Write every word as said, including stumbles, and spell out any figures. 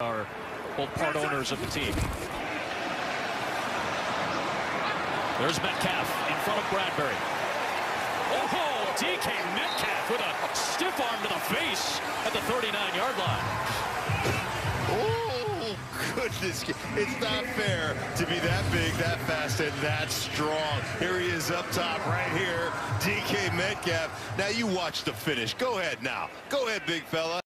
are both part owners of the team. There's Metcalf in front of Bradbury. Oh, D K Metcalf with a stiff arm to the face at the thirty-nine yard line. Oh, goodness. It's not fair to be that big, that fast, and that strong. Here he is up top right here, D K Metcalf. Now you watch the finish. Go ahead now. Go ahead, big fella.